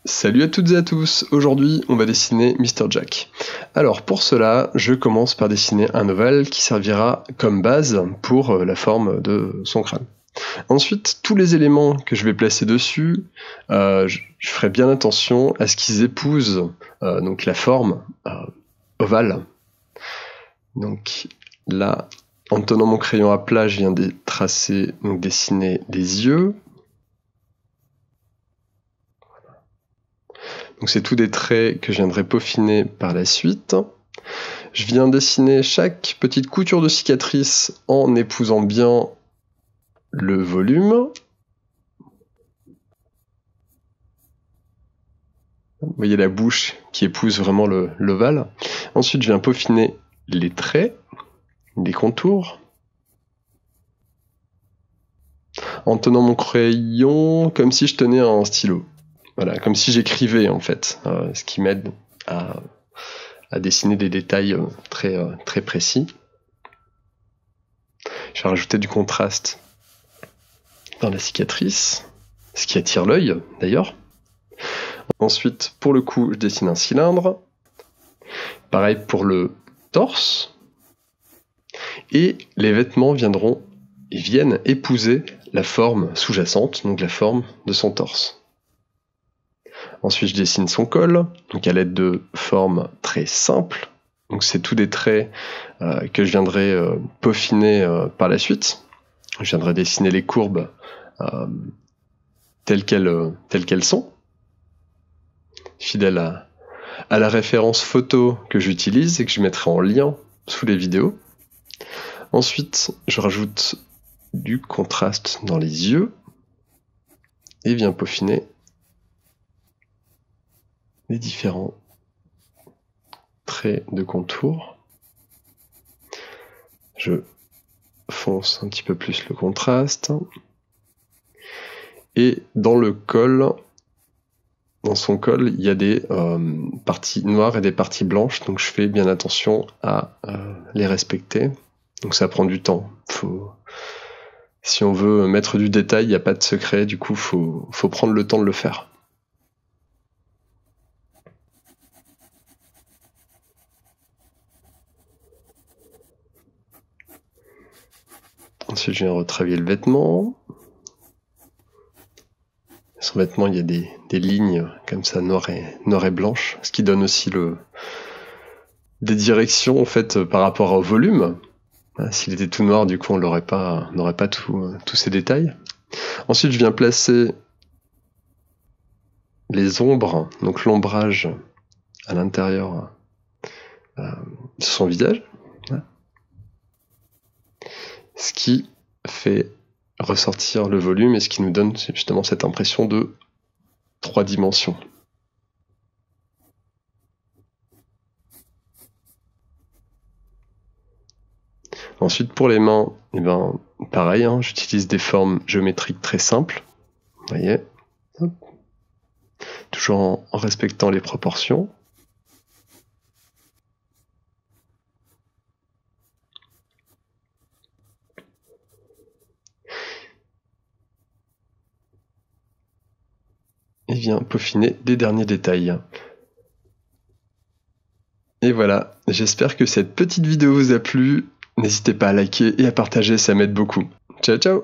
Salut à toutes et à tous, aujourd'hui on va dessiner Mr. Jack. Alors pour cela, je commence par dessiner un ovale qui servira comme base pour la forme de son crâne. Ensuite, tous les éléments que je vais placer dessus, je ferai bien attention à ce qu'ils épousent donc la forme ovale. Donc là, en tenant mon crayon à plat, je viens de tracer, donc dessiner des yeux. Donc c'est tous des traits que je viendrai peaufiner par la suite. Je viens dessiner chaque petite couture de cicatrice en épousant bien le volume. Vous voyez la bouche qui épouse vraiment l'ovale. Ensuite, je viens peaufiner les traits, les contours. En tenant mon crayon comme si je tenais un stylo. Voilà, comme si j'écrivais en fait, ce qui m'aide à dessiner des détails très précis. Je vais rajouter du contraste dans la cicatrice, ce qui attire l'œil d'ailleurs. Ensuite, pour le cou, je dessine un cylindre. Pareil pour le torse. Et les vêtements viennent épouser la forme sous-jacente, donc la forme de son torse. Ensuite, je dessine son col, donc à l'aide de formes très simples. Donc c'est tous des traits que je viendrai peaufiner par la suite. Je viendrai dessiner les courbes telles qu'elles sont, fidèles à la référence photo que j'utilise et que je mettrai en lien sous les vidéos. Ensuite, je rajoute du contraste dans les yeux et viens peaufiner les différents traits de contour. Je fonce un petit peu plus le contraste. Et dans le col, dans son col, il y a des parties noires et des parties blanches, donc je fais bien attention à les respecter. Donc ça prend du temps. Si on veut mettre du détail, il n'y a pas de secret, du coup faut prendre le temps de le faire. Ensuite, je viens retravailler le vêtement. Son vêtement, il y a des lignes comme ça, noires et blanches, ce qui donne aussi des directions en fait par rapport au volume. S'il était tout noir, du coup, on n'aurait pas tous ces détails. Ensuite, je viens placer les ombres, donc l'ombrage à l'intérieur de son visage. Ce qui fait ressortir le volume et ce qui nous donne justement cette impression de 3 dimensions. Ensuite, pour les mains, pareil, j'utilise des formes géométriques très simples. Vous voyez, toujours en respectant les proportions. Et vient peaufiner des derniers détails. Et voilà, j'espère que cette petite vidéo vous a plu. N'hésitez pas à liker et à partager, ça m'aide beaucoup. Ciao ciao!